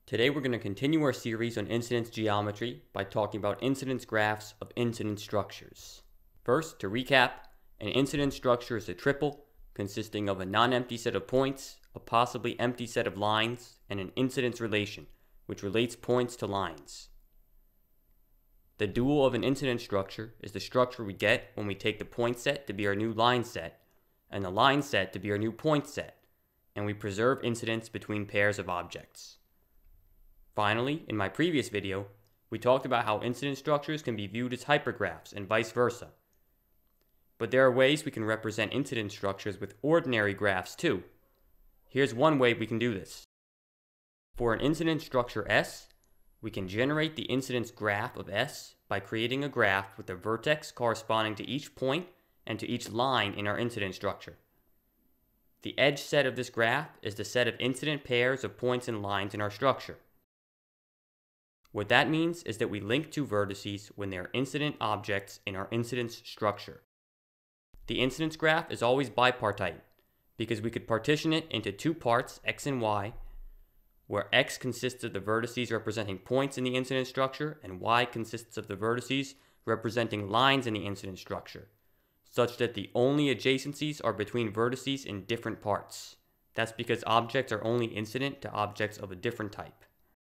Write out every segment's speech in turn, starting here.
Today we're going to continue our series on incidence geometry by talking about incidence graphs of incidence structures. First, to recap, an incidence structure is a triple consisting of a non-empty set of points, a possibly empty set of lines, and an incidence relation, which relates points to lines. The dual of an incidence structure is the structure we get when we take the point set to be our new line set, and the line set to be our new point set, and we preserve incidence between pairs of objects. Finally, in my previous video, we talked about how incidence structures can be viewed as hypergraphs and vice versa. But there are ways we can represent incidence structures with ordinary graphs too. Here's one way we can do this. For an incidence structure S, we can generate the incidence graph of S by creating a graph with a vertex corresponding to each point and to each line in our incidence structure. The edge set of this graph is the set of incident pairs of points and lines in our structure. What that means is that we link two vertices when they are incident objects in our incidence structure. The incidence graph is always bipartite because we could partition it into two parts, x and y, where x consists of the vertices representing points in the incidence structure and y consists of the vertices representing lines in the incidence structure, such that the only adjacencies are between vertices in different parts. That's because objects are only incident to objects of a different type.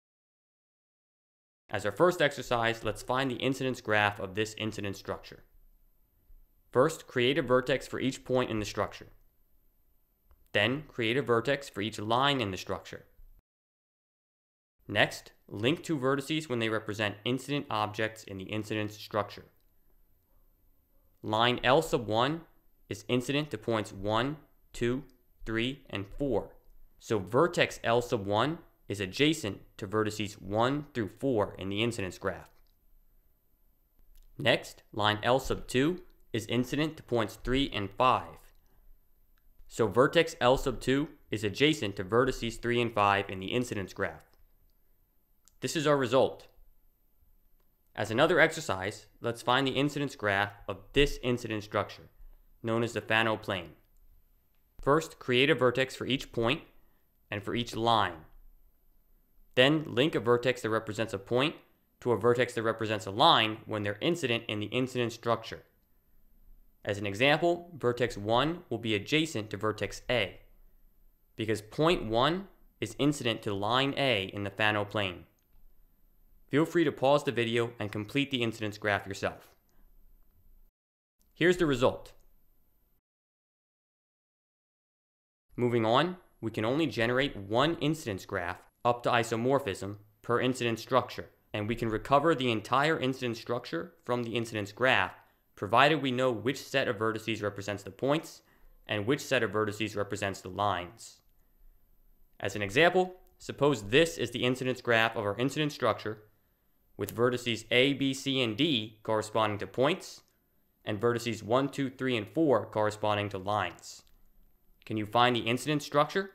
As our first exercise, let's find the incidence graph of this incidence structure. First, create a vertex for each point in the structure. Then, create a vertex for each line in the structure. Next, link two vertices when they represent incident objects in the incidence structure. Line L sub 1 is incident to points 1, 2, 3, and 4. So vertex L sub 1 is adjacent to vertices 1 through 4 in the incidence graph. Next, line L sub 2 is incident to points 3 and 5. So vertex L sub 2 is adjacent to vertices 3 and 5 in the incidence graph. This is our result. As another exercise, let's find the incidence graph of this incidence structure, known as the Fano plane. First, create a vertex for each point and for each line. Then link a vertex that represents a point to a vertex that represents a line when they're incident in the incidence structure. As an example, vertex 1 will be adjacent to vertex A, because point 1 is incident to line A in the Fano plane. Feel free to pause the video and complete the incidence graph yourself. Here's the result. Moving on, we can only generate one incidence graph up to isomorphism per incidence structure, and we can recover the entire incidence structure from the incidence graph, provided we know which set of vertices represents the points and which set of vertices represents the lines. As an example, suppose this is the incidence graph of our incidence structure, with vertices A, B, C, and D corresponding to points, and vertices 1, 2, 3, and 4 corresponding to lines. Can you find the incidence structure?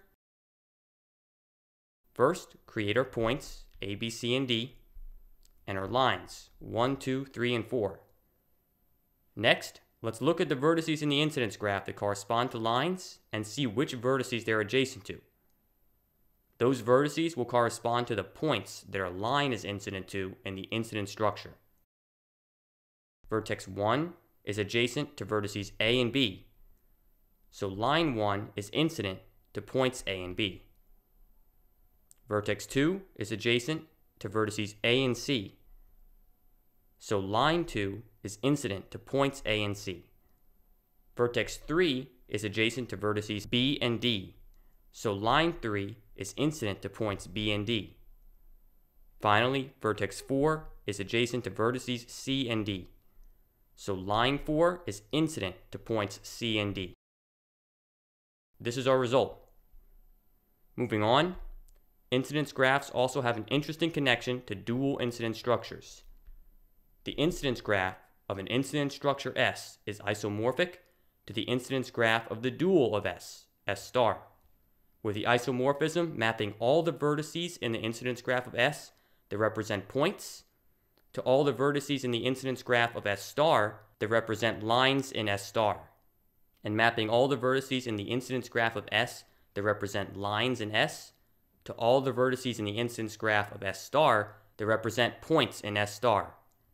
First, create our points, A, B, C, and D, and our lines, 1, 2, 3, and 4. Next, let's look at the vertices in the incidence graph that correspond to lines and see which vertices they're adjacent to. Those vertices will correspond to the points that our line is incident to in the incidence structure. Vertex 1 is adjacent to vertices A and B, so line 1 is incident to points A and B. Vertex 2 is adjacent to vertices A and C, so line 2 is incident to points A and C. Vertex 3 is adjacent to vertices B and D, so line 3 is incident to points B and D. Finally, vertex 4 is adjacent to vertices C and D, so line 4 is incident to points C and D. This is our result. Moving on, incidence graphs also have an interesting connection to dual incidence structures. The incidence graph of an incidence structure S is isomorphic to the incidence graph of the dual of S, S star, with the isomorphism mapping all the vertices in the incidence graph of S that represent points to all the vertices in the incidence graph of S star that represent lines in S star, and mapping all the vertices in the incidence graph of S that represent lines in S to all the vertices in the incidence graph of S star that represent points in S star.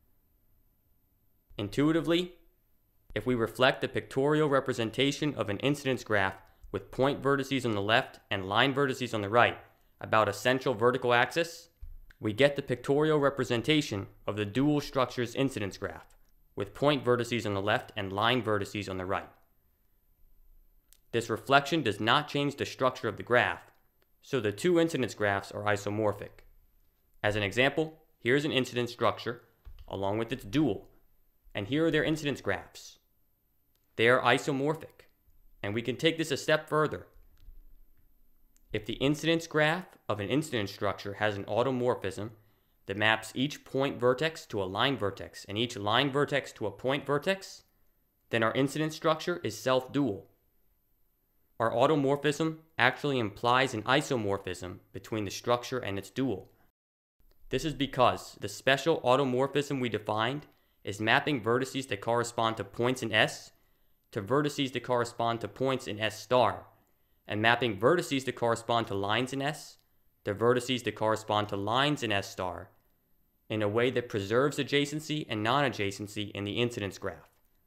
Intuitively, if we reflect the pictorial representation of an incidence graph with point vertices on the left and line vertices on the right about a central vertical axis, we get the pictorial representation of the dual structure's incidence graph with point vertices on the left and line vertices on the right. This reflection does not change the structure of the graph, so the two incidence graphs are isomorphic. As an example, here's an incidence structure along with its dual, and here are their incidence graphs. They are isomorphic, and we can take this a step further. If the incidence graph of an incidence structure has an automorphism that maps each point vertex to a line vertex and each line vertex to a point vertex, then our incidence structure is self-dual. Our automorphism actually implies an isomorphism between the structure and its dual. This is because the special automorphism we defined is mapping vertices that correspond to points in S to vertices that correspond to points in S star, and mapping vertices that correspond to lines in S to vertices that correspond to lines in S star in a way that preserves adjacency and non-adjacency in the incidence graph.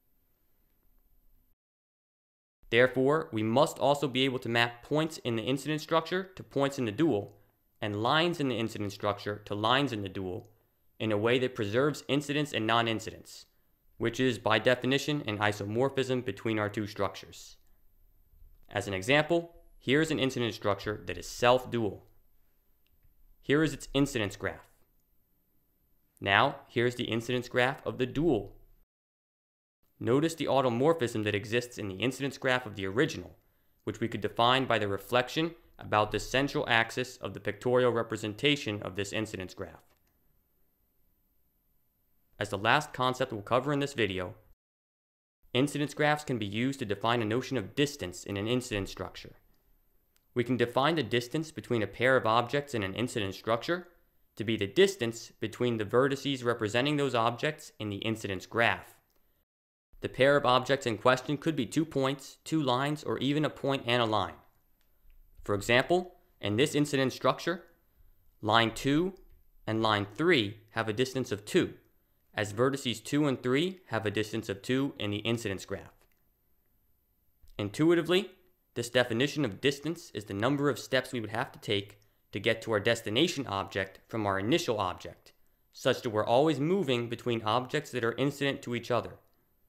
Therefore, we must also be able to map points in the incidence structure to points in the dual, and lines in the incidence structure to lines in the dual, in a way that preserves incidence and non-incidence, which is, by definition, an isomorphism between our two structures. As an example, here is an incidence structure that is self-dual. Here is its incidence graph. Now, here's the incidence graph of the dual. Notice the automorphism that exists in the incidence graph of the original, which we could define by the reflection about the central axis of the pictorial representation of this incidence graph. As the last concept we'll cover in this video, incidence graphs can be used to define a notion of distance in an incidence structure. We can define the distance between a pair of objects in an incidence structure to be the distance between the vertices representing those objects in the incidence graph. The pair of objects in question could be 2 points, 2 lines, or even a point and a line. For example, in this incidence structure, line 2 and line 3 have a distance of 2, as vertices 2 and 3 have a distance of 2 in the incidence graph. Intuitively, this definition of distance is the number of steps we would have to take to get to our destination object from our initial object, such that we're always moving between objects that are incident to each other.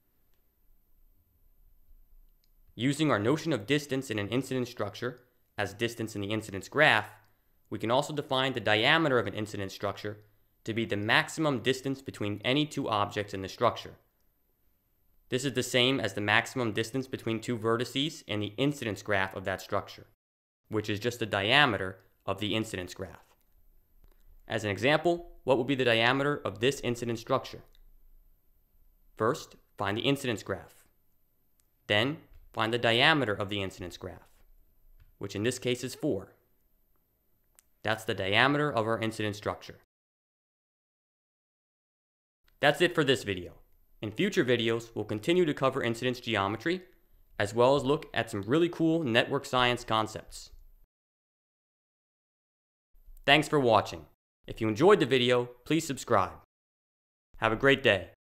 Using our notion of distance in an incidence structure as distance in the incidence graph, we can also define the diameter of an incidence structure to be the maximum distance between any two objects in the structure. This is the same as the maximum distance between two vertices in the incidence graph of that structure, which is just the diameter of the incidence graph. As an example, what would be the diameter of this incidence structure? First, find the incidence graph. Then, find the diameter of the incidence graph, which in this case is 4. That's the diameter of our incidence structure. That's it for this video. In future videos, we'll continue to cover incidence geometry, as well as look at some really cool network science concepts. Thanks for watching. If you enjoyed the video, please subscribe. Have a great day.